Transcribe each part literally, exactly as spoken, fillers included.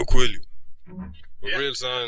Yeah, kweli. For Yeah. real, son.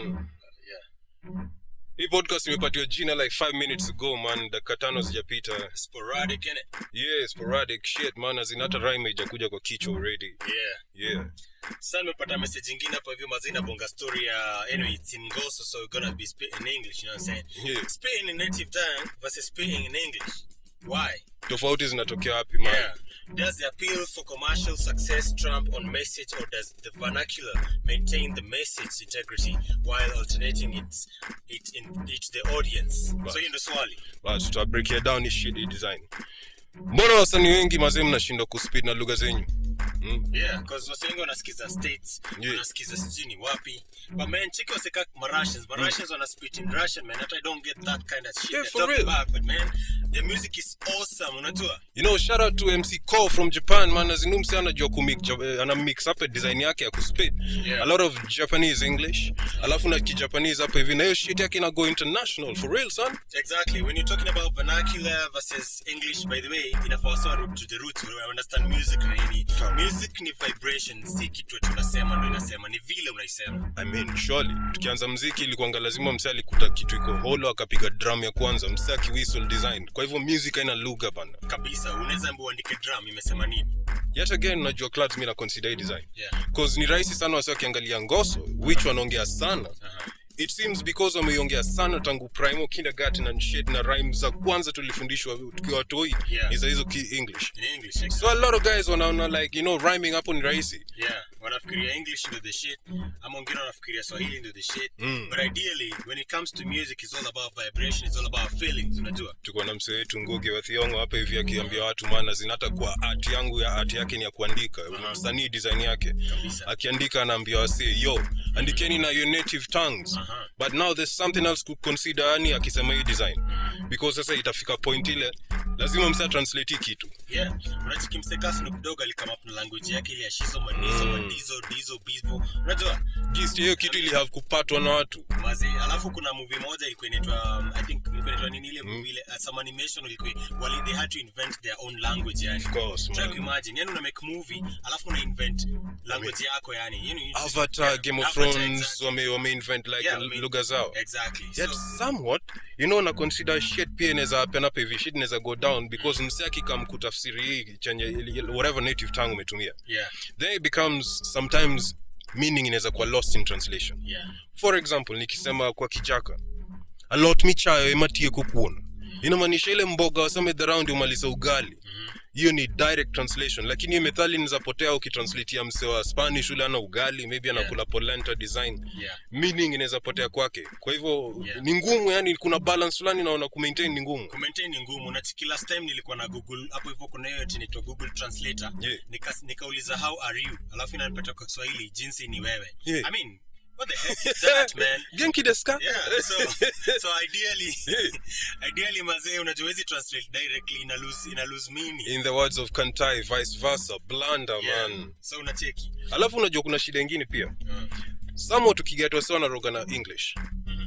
Yeah. Hii podcast imepatiwa jina like five minutes ago, man. Dakika tano zijapita. Sporadic, innit? Yeah, sporadic shit, man. Azinata rhyme haijakuja kwa kichwa already. Yeah. Yeah. Sasa nimepata message nyingine hapo hivi mazina bonga story ya anyway it's in Ngoso, so we're gonna be speaking in English, you know what I'm saying? Yeah. Speaking in native tongue versus speaking in English. Why? Tofauti zinatokea wapi, man? Yeah. Does the appeal for commercial success trump on message, or does the vernacular maintain the message integrity while alternating its it in it the audience? But, so hiyo ndo swali. But tuta break it down hii shit hii design. Mbona wasanii wengi mazee mnashindwa kuspeed na lugha zenyu? Mm. Yeah, because wase wengi wanasikiza states, Yeah. wanasikiza sijini wapi. But man, chiki waseka Russians, but Russians wanna speak in Russian, man. I don't get that kind of shit. Yeah, they're for talking real. about, but man, the music is awesome, unajua? You know, shout out to M C Cole from Japan, man. Azinu mse anajua kumix, ana mix up design yake ya kuspeed. Yeah. A lot of Japanese English. Alafu na ki-Japanese hapo hivi. Na hiyo shit yake ina go international. For real, son. Exactly. When you're talking about vernacular versus English, by the way, inafaa wasa to the roots, we understand music really. Music ni vibration, si kitu tunasema ndo inasema, ni vile unaisema. I mean, surely. Tukianza mziki ilikuwa lazima mse alikuta kitu iko holo akapiga drum ya kwanza, mse akiwhistle design. Kwa hivyo music haina lugha bana. Kabisa, unaweza ambiwa uandike drum imesema nini? Yet again, najua clubs mimi na consider design. Yeah. Because ni rahisi sana wasi wakiangalia Ngoso, which wanaongea sana. Uh-huh. It seems because wameiongea sana tangu primo kindergarten and shit, na rhymes za kwanza tulifundishwa tukiwa watoi, Yeah. ni za hizo ki English. In English, exactly. So a lot of guys wanaona like, you know, rhyming hapo ni rahisi. Yeah, wanafikiria English ndo the shit, ama wengine wanafikiria Swahili ndo the shit. Mm. But ideally, when it comes to music, it's all about vibration, it's all about feelings, unajua? Tuko na msee wetu Ngugi wa Thiong'o hapa hivi akiambia watu, maana zinata kwa art yangu ya art yake ni ya kuandika. Uh-huh. Msanii design yake. Kabisa. Akiandika anaambia wasee, yo, andikeni na your native tongues. Uh-huh. But now there's something else to consider yani akisema hii design. Because sasa itafika point ile lazima msa translate kitu. Yeah, unachiki mseka Snoop Dogg alikama up na language yake ile ya shizo manizo, Mm. madizo, dizo, bizbo. Unajua? Gist hiyo kitu ili have kupatwa na watu. Mazi, alafu kuna movie moja ilikuwa inaitwa um, I think ilikuwa inaitwa nini ile movie ile uh, some animation ilikuwa wali they had to invent their own language yani. Of course, Try man. to imagine, yani una make movie alafu una invent language yako yani. You know, you just- Avatar, yeah, Game of Avatar, Thrones, exactly. wame, wame invent like Yeah, I mean, lugha zao. Exactly. Yet So, somewhat, you know, na consider shit pia inaweza happen up hivi, shit inaweza go down because mse akikam kutafsiri hii chenye whatever native tongue umetumia. yeah, Then it becomes sometimes meaning inaweza kuwa lost in translation. yeah. For example, nikisema kwa Kijaka, a lot michayo ematie kukuona. Inamaanisha ile mboga waseme the round umaliza ugali. Hiyo ni direct translation, lakini hiyo methali nizapotea ukitranslate ya mse wa Spanish ule ana ugali, maybe anakula Yeah. polenta design. Yeah. Meaning inaweza potea kwake. Kwa hivyo Yeah. ni ngumu, yani kuna balance fulani naona ku maintain ni ngumu. Kumaintain ni ngumu. Na chiki last time nilikuwa na Google hapo hivyo, kuna hiyo inaitwa Google Translator. Yeah. Nika nikauliza how are you, alafu inanipata kwa Kiswahili jinsi ni wewe. Yeah. I mean, what the heck is that, man? Genki desu ka? Yeah, so so ideally Yeah. ideally mazee unajua hizi translate directly ina lose ina lose meaning. In the words of Kantai, vice versa, blunder, Yeah. man. So unacheki. Alafu unajua kuna shida nyingine pia. Uh, Somewhat tukigetwa sawa na roga na English.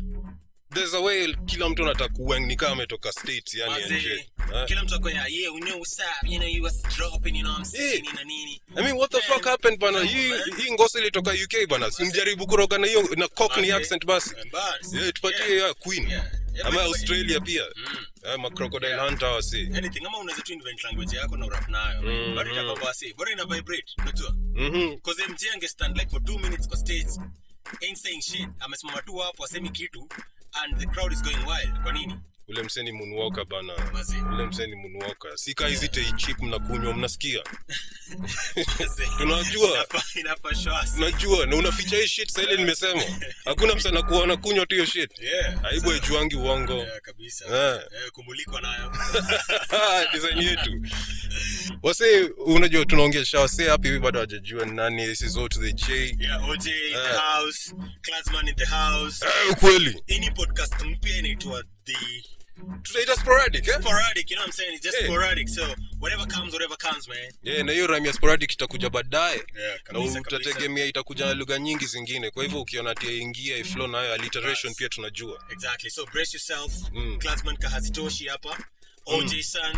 There's a way kila mtu anataka kuwang ni kama ametoka states yani and mazee, shit. Ah. kila mtu ako ya yeah, you know what's up, you know you was dropping, you know what I'm saying, Yeah. na nini. I mean, what the fuck happened bana? Come on, Hii man. hii ngosi ilitoka U K bana. Simjaribu kuroga na hiyo na Cockney Mazee, accent basi. basi. Yeah, tupatie Yeah. ya Queen. Yeah. Ama Everybody- Australia pia. Mm. Eh, ma crocodile Yeah. hunter wasi. Anything, ama unaweza tu invent language yako na rap nayo. Mhm. Bado itakuwa basi. Bado ina vibrate, unajua? Mhm. Because M J angestand like for two minutes kwa stage, ain't saying shit. Amesimama tu hapo asemi kitu and the crowd is going wild. Kwa nini? Ule mseni moonwalker bana. Mazee. Ule mseni moonwalker. Sika hizi tei chip mnakunywa mnasikia. Mazee. Tunajua. Inafaa- inafaa shwasi. Unajua na unaficha hii shit sasa ile nimesema. Hakuna msana anakuona kunywa tu hiyo shit. Yeah. Aibu haijuangi uongo. Yeah, kabisa. Eh. Eh, kumulikwa nayo. Design yetu. Wase unajua tunaongelea wase hapa hivi bado hajajua ni nani, this is O to the J. Yeah, O J in the Eh. house, Classman in the house. Eh, kweli. Any podcast mpya inaitwa the Tutaita sporadic, eh? sporadic, you know what I'm saying? It's just Yeah. sporadic. So whatever comes, whatever comes, man. Yeah, na hiyo rhyme ya sporadic itakuja baadaye. Yeah, Na kabisa, kabisa. utategemea itakuja na lugha nyingi zingine. Kwa hivyo ukiona tia ingia flow nayo alliteration Yes. pia tunajua. Exactly. So brace yourself. Mm. Classman kahazitoshi hapa. O J san.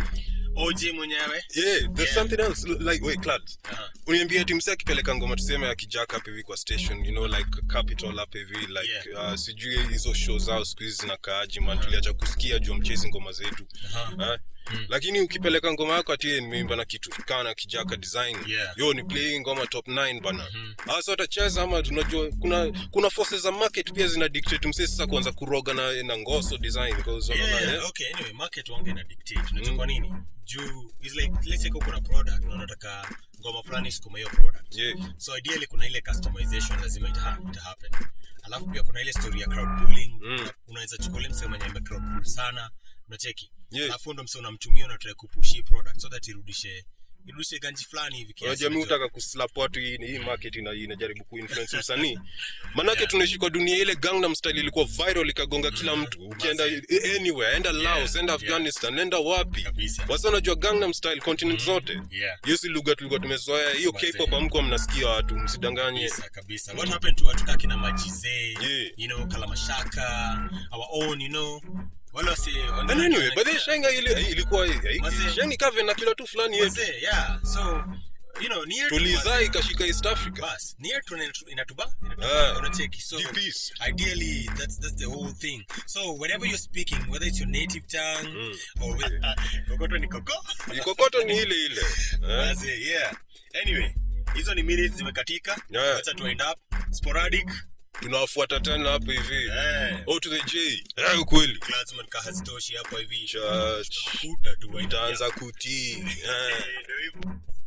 O J mwenyewe. Yeah, there's Yeah. something else like wait, Clads. Uh-huh. Uniambia ati msee akipeleka ngoma tuseme ya kijaka hapa hivi kwa station, you know, like Capital hapa hivi like Yeah. uh, sijui hizo show zao siku hizi zinakaaje man, tuliacha kusikia juu mchezi ngoma zetu. Uh-huh. Uh, Hmm. Lakini ukipeleka ngoma yako ati nimeimba na kitu kana kijaka design, Yeah. yo ni playing ngoma top nine bana. Mhm. Hasa utacheza ama tunajua kuna kuna forces za market pia zina dictate msee sasa kuanza kuroga na na ngoso design because Yeah, unaona, yeah, eh? okay, anyway, market wange na dictate. Unajua Mm. kwa nini? Juu is like let's say kuna product na unataka ngoma fulani sikuma hiyo product. Yeah. So ideally kuna ile customization lazima ita, ita happen. Alafu pia kuna ile story ya crowd pulling. Mm. Unaweza chukua ile msema mwenye ame crowd pull sana, unacheki. Yeah. Alafu ndo msema unamtumia unataka kupush product so that irudishe irudishe ganji fulani hivi kiasi. Unajua mimi utaka kuslap watu hii hii market ina inajaribu kuinfluence msanii. Manake yeah. tunaishi kwa dunia ile Gangnam Style ilikuwa viral ikagonga kila mtu. Ukienda anywhere, enda Laos, enda Afghanistan, enda wapi. Kabisa. Wasa unajua Gangnam Style continent mm. zote. Yeah. Hiyo si lugha tulikuwa tumezoea. Hiyo K-pop amko mnasikia watu msidanganye. Kabisa kabisa. What happened to watu kaki na Majize, Yeah. you know, Kalamashaka, our own, you know. Wala si And anyway, but the shenga ile ilikuwa Wazee. shenga kave na kila tu fulani yetu. Wazee, yeah. So, you know, near to Tulizai kashika East Africa. bus, near to inatu- inatuba, Ah. inatuba, unacheki. So, Deep East. ideally, that's that's the whole thing. So, whenever you're speaking, whether it's your native tongue Mm. or with kokoto ni koko. Ikokoto ni ile ile. Eh? Wazee, yeah. Anyway, hizo ni minutes zimekatika. Yeah. Acha tu end up sporadic. Tunawafuata tena hapo hivi. Eh. O to the J. Eh, kweli. Classman ka hazitoshi hapo hivi. Church. Kuta tu Itaanza kutii. Eh. Ndio hivyo.